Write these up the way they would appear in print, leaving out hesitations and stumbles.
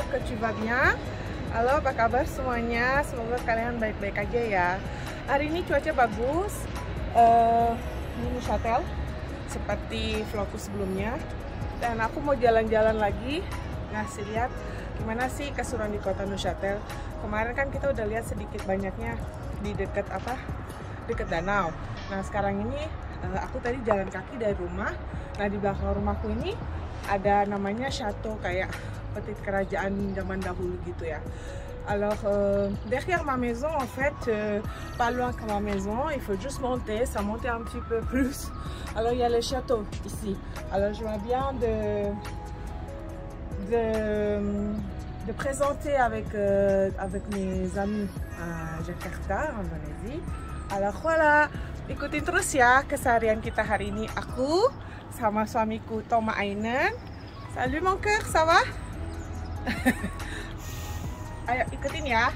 que tu vas bien. Halo, apa kabar semuanya? Semoga kalian baik-baik aja ya. Hari ini cuaca bagus. Ini Neuchâtel seperti vlogku sebelumnya. Dan aku mau jalan-jalan lagi, ngasih lihat gimana sih keseruan di kota Neuchâtel. Kemarin kan kita udah lihat sedikit banyaknya di dekat dekat danau. Nah sekarang ini aku tadi jalan kaki dari rumah. Nah di belakang rumahku ini ada namanya château, kayak petit kerajaan zaman dahulu gitu ya. Alors derrière ma maison en fait, pas loin de ma maison, il faut juste monter, ça monte un petit peu plus. Alors il y a le château ici. Alors je viens bien de présenter avec mes amis à Jakarta, Indonesia. Alors voilà, ikutin terus ya keseharian kita hari ini. Aku sama suamiku Thomas Ainen. Salut mon cœur, ça va? Ayo ikutin ya.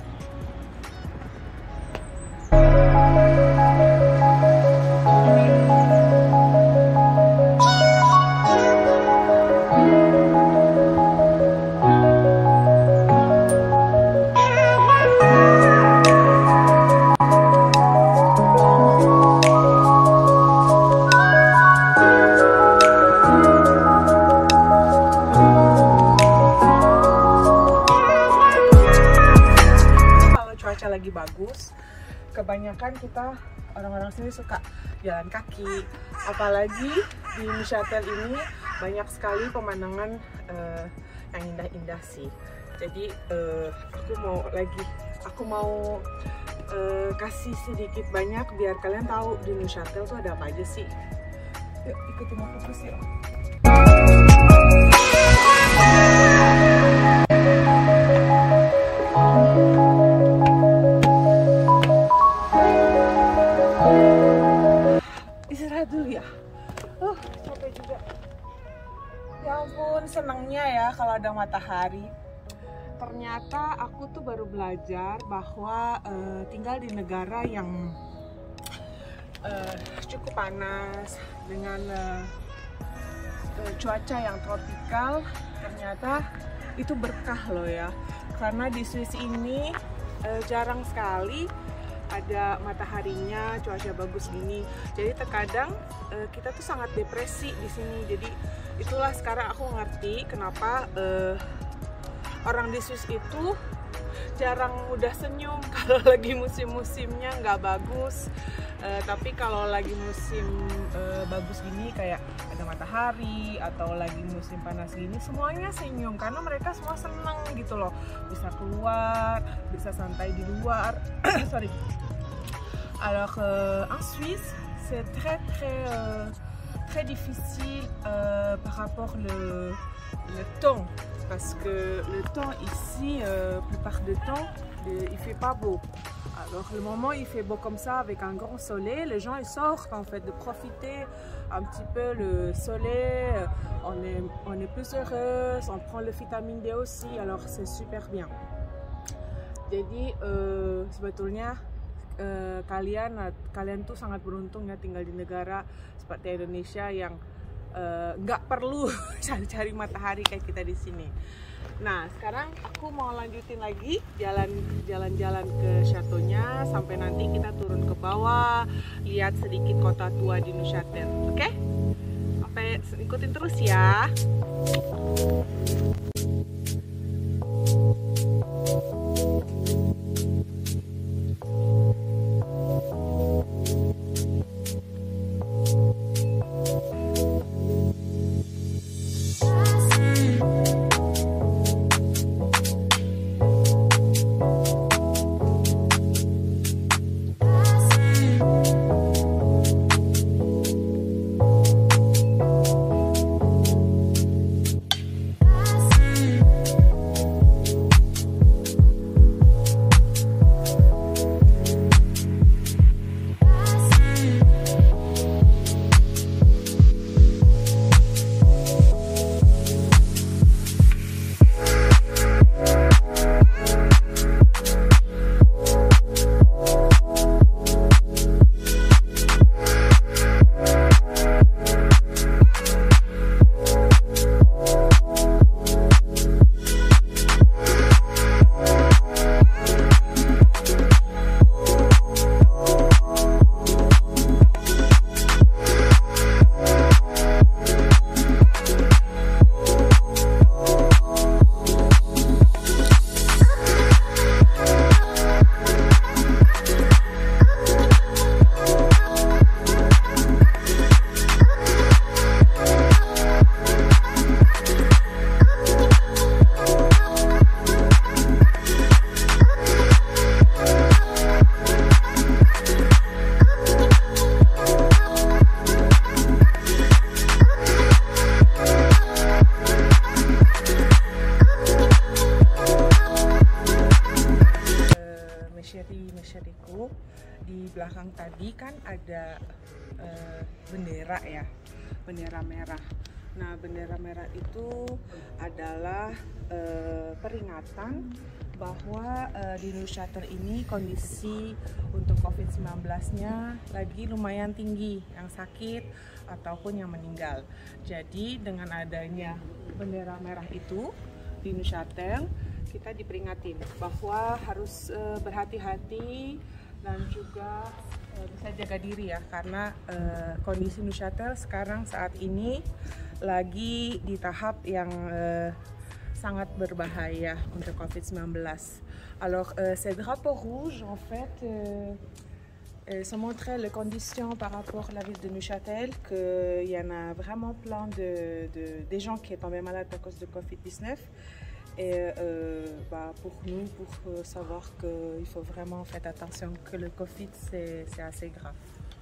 Lagi bagus, kebanyakan kita orang-orang sini suka jalan kaki, apalagi di Neuchâtel ini banyak sekali pemandangan yang indah-indah sih. Jadi aku mau kasih sedikit banyak biar kalian tahu di Neuchâtel tuh ada apa aja sih. Yuk ikutin aku terus yuk. Dulu ya, capek juga. Ya ampun, senangnya ya kalau ada matahari. Ternyata aku tuh baru belajar bahwa tinggal di negara yang cukup panas dengan cuaca yang tropikal, ternyata itu berkah loh ya. Karena di Swiss ini jarang sekali ada mataharinya, cuaca bagus gini. Jadi terkadang kita tuh sangat depresi di sini. Jadi itulah sekarang aku ngerti kenapa orang di Swiss itu jarang mudah senyum kalau lagi musim-musimnya nggak bagus. Tapi kalau lagi musim bagus gini, kayak ada matahari atau lagi musim panas gini, semuanya senyum karena mereka semua senang gitu loh, bisa keluar, bisa santai di luar. Sorry. Alors en Suisse, c'est très difficile par rapport le temps, parce que le temps ici, plupart du temps, il fait pas beau. Alors le moment il fait beau comme ça avec un grand soleil, les gens ils sortent en fait de profiter un petit peu le soleil, on est plus heureux, on prend le vitamine D aussi, alors c'est super bien. Jadi sebetulnya kalian tuh sangat beruntung ya tinggal di negara seperti Indonesia yang nggak perlu cari-cari matahari kayak kita di sini. Nah sekarang aku mau lanjutin lagi jalan-jalan ke château-nya sampai nanti kita turun ke bawah, lihat sedikit kota tua di Neuchâtel. Oke? Sampai ikutin terus ya. bendera ya, bendera merah. Nah, bendera merah itu adalah peringatan bahwa di Neuchâtel ini kondisi untuk COVID-19-nya lagi lumayan tinggi, yang sakit ataupun yang meninggal. Jadi dengan adanya bendera merah itu di Neuchâtel, kita diperingatin bahwa harus berhati-hati dan juga bisa jaga diri ya, karena kondisi Neuchâtel sekarang saat ini lagi di tahap yang sangat berbahaya untuk COVID-19. Alors, ces drapeaux rouges, en fait, ça montrait les conditions par rapport à la ville de Neuchâtel, qu'il y en a vraiment plein des gens qui sont tombés malades à cause de COVID-19. Et pour nous, pour savoir qu'il faut vraiment faire attention, que le Covid, c'est assez grave.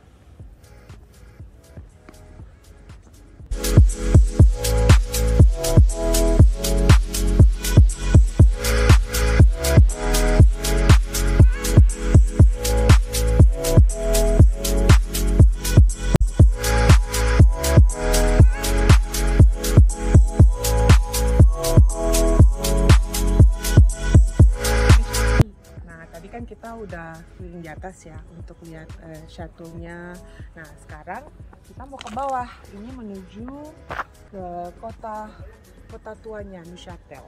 Udah keliling di atas ya untuk lihat chateau-nya. Nah, sekarang kita mau ke bawah. Ini menuju ke kota tuanya Neuchâtel.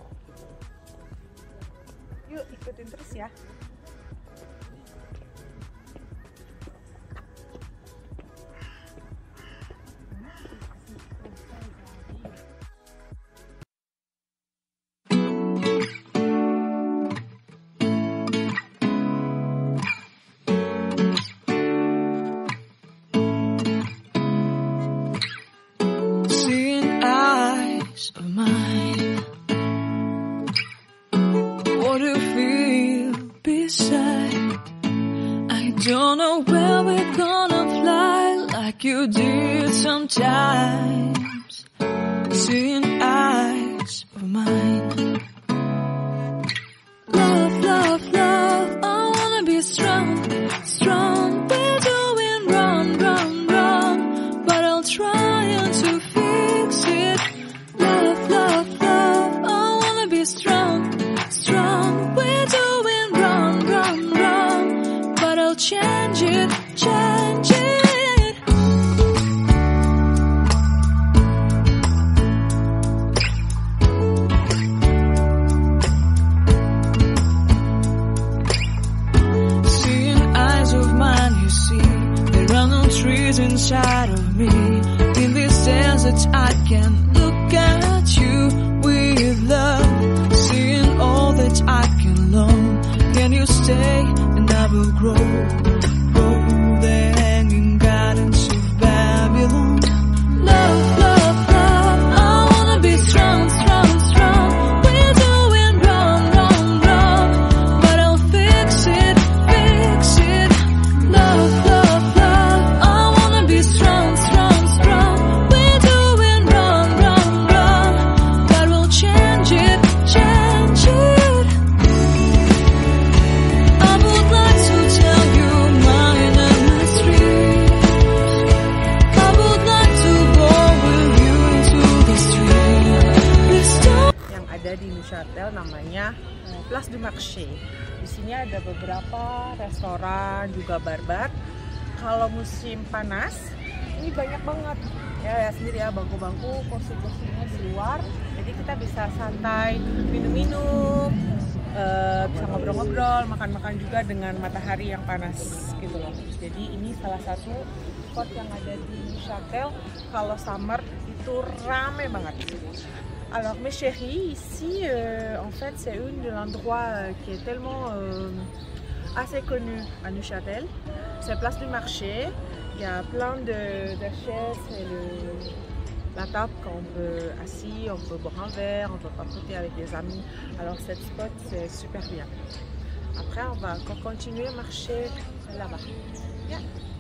Yuk ikutin terus ya. Don't know where we're gonna fly like you did sometimes. Seeing eyes of mine. Love, love, love, I wanna be strong, strong. We're doing wrong, wrong, wrong, but I'll try to fix it. Love, love, love, I wanna be strong, strong. We're doing wrong, wrong, wrong, but I'll change it, change it. Seeing eyes of mine, you see, there are no trees inside of me. In this desert I can look at you with love. Seeing all that I can learn. Can you stay and I will grow? Grow the hanging gardens of Babylon. Love, love, love, I wanna be strong, strong, strong. We're doing wrong, wrong, wrong, but I'll fix it, fix it. Love, love, love, I wanna be strong, strong, strong. We're doing wrong, wrong, wrong, but we'll change it, change it. I would like to tell you mine and my street. I would like to go with you into the street. Please don't. Yang ada di Neuchâtel namanya Place du Marché. Di sini ada beberapa restoran juga bar-bar. Kalau musim panas ini banyak banget ya, sendiri ya, bangku-bangku, kursi-kursinya di luar. Jadi kita bisa santai minum-minum, bisa ngobrol-ngobrol, makan-makan juga dengan matahari yang panas gitu loh. Jadi ini salah satu spot yang ada di Neuchâtel. Kalau summer itu rame banget. Alors mes chéris, ici en fait c'est une de l'endroit qui est tellement assez connu à Neuchâtel. C'est Place du Marché. Il y a plein de chaises et la table qu'on peut assis, on peut boire un verre, on peut papoter avec des amis. Alors cette spot c'est super bien. Après on va encore continuer à marcher là-bas. Yeah.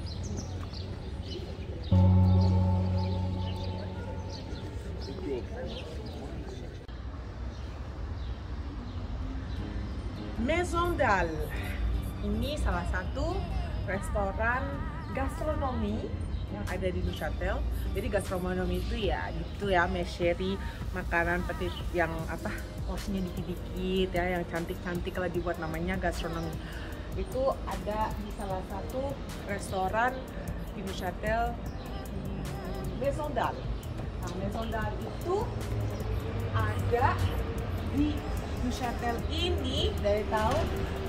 Maison d'Al. Ini salah satu restoran gastronomi yang ada di Neuchâtel. Jadi gastronomi itu ya gitu ya, mesheri, makanan petit yang apa porsinya dikit-dikit ya, yang cantik-cantik lah dibuat, namanya gastronomi. Itu ada di salah satu restoran di Neuchâtel, Maison d'Arc. Nah, Maison d'Arc itu ada di Neuchâtel ini dari tahun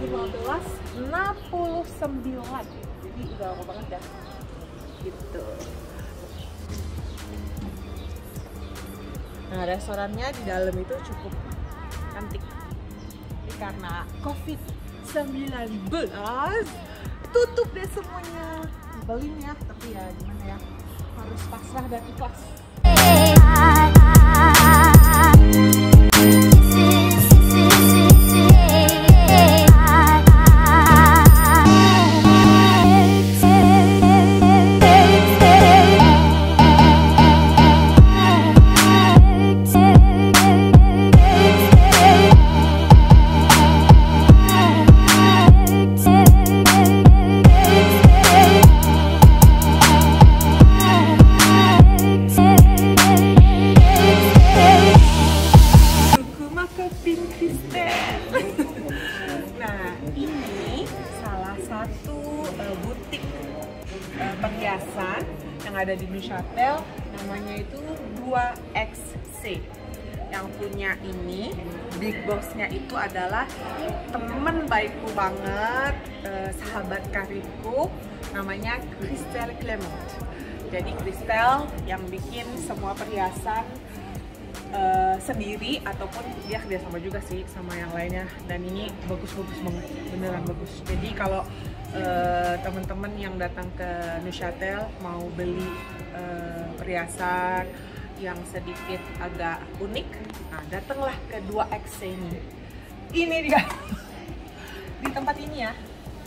1569. Jadi udah lama banget dah. Gitu. Nah, restorannya di dalam itu cukup cantik. Ini karena COVID-19 tutup deh semuanya. Nyebelin ya, tapi ya gimana ya, harus pasrah dan ikhlas. Perhiasan yang ada di Neuchâtel, namanya itu 2XC. Yang punya ini, big bossnya itu adalah temen baikku banget, sahabat karibku, namanya Christelle Clement. Jadi Christelle yang bikin semua perhiasan sendiri, ataupun dia kerjasama juga sih sama yang lainnya, dan ini bagus-bagus banget, beneran bagus. Jadi kalau teman-teman yang datang ke Neuchâtel mau beli perhiasan yang sedikit agak unik, nah datanglah ke 2XC ini. Ini dia di tempat ini ya.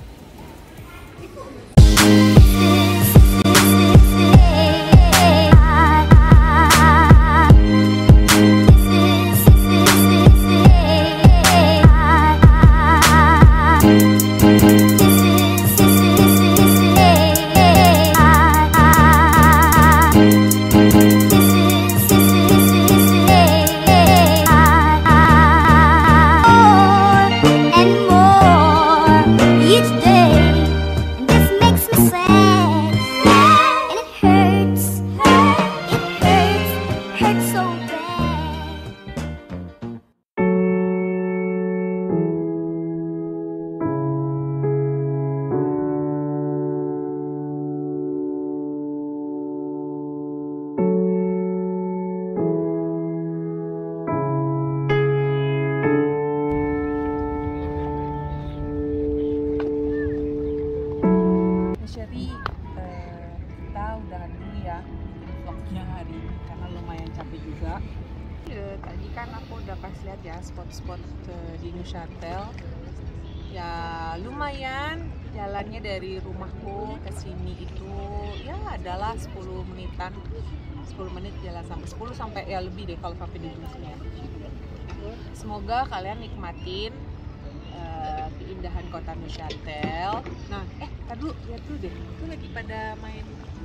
Kita udahan dulu ya vlognya hari ini karena lumayan capek juga. Tadi kan aku udah kasih lihat ya spot-spot di Neuchâtel. Ya lumayan, jalannya dari rumahku ke sini itu ya adalah 10 menitan. 10 menit jalan, sampai 10 sampai ya lebih deh kalau sampai di rumahnya. Semoga kalian nikmatin keindahan kota Neuchâtel. Nah, tar dulu, lihat dulu deh. Itu lagi pada main.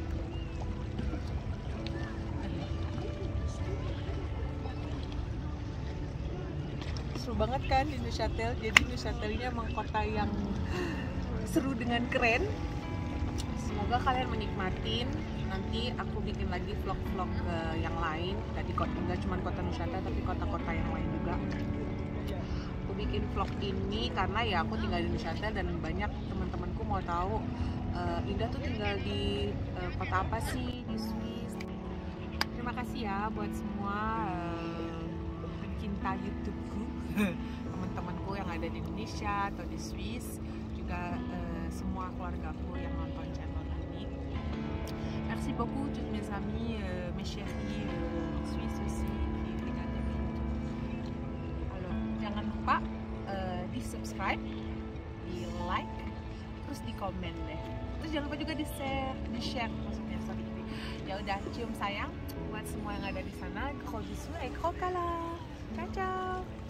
Seru banget kan di Neuchâtel. Jadi Neuchâtel ini emang kota yang seru dengan keren. Semoga kalian menikmatin. Nanti aku bikin lagi vlog-vlog yang lain. Tadi nggak cuma kota Neuchâtel, tapi kota-kota yang lain juga. Bikin vlog ini karena ya aku tinggal di Neuchâtel dan banyak teman-temanku mau tahu Indah tuh tinggal di kota apa sih di Swiss. Terima kasih ya buat semua pencinta YouTubeku, teman-temanku yang ada di Indonesia atau di Swiss, juga semua keluargaku yang nonton channel ini. Merci beaucoup toutes mes amis, mes chéris Swiss aussi. Jangan lupa di subscribe, di like, terus di komen deh. Terus jangan lupa juga di share maksudnya, sorry. Ya udah, cium sayang buat semua yang ada di sana. Gros bisous et gros câlins. Ciao ciao.